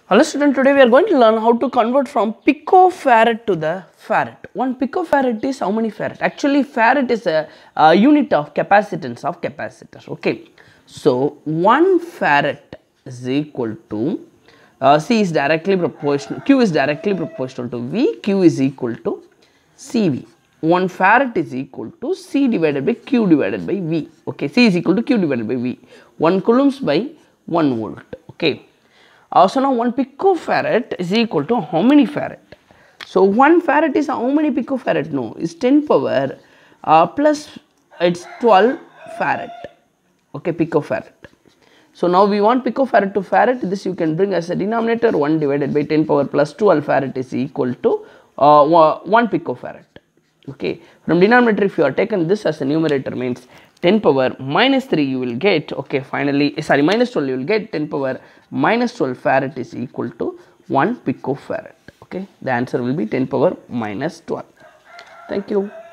Hello student, today we are going to learn how to convert from picofarad to the farad. 1 picofarad is how many farad? Actually farad is a unit of capacitance of capacitor. Okay. So 1 farad is equal to C is directly proportional, Q is directly proportional to V, Q is equal to CV. 1 farad is equal to C divided by Q divided by V. Okay, C is equal to Q divided by V. 1 coulombs by 1 volt. Okay. So now 1 picofarad is equal to how many farad? So 1 farad is how many picofarad? No, it's 10 power plus it's 12 farad. Okay, picofarad. So now we want picofarad to farad. This you can bring as a denominator. 1 divided by 10 power plus 12 farad is equal to 1 picofarad. Okay, from denominator if you are taken this as a numerator means 10 power minus 3 you will get, okay, finally sorry minus 12 you will get 10 power minus 12 farad is equal to 1 picofarad. Okay, the answer will be 10 power minus 12. Thank you.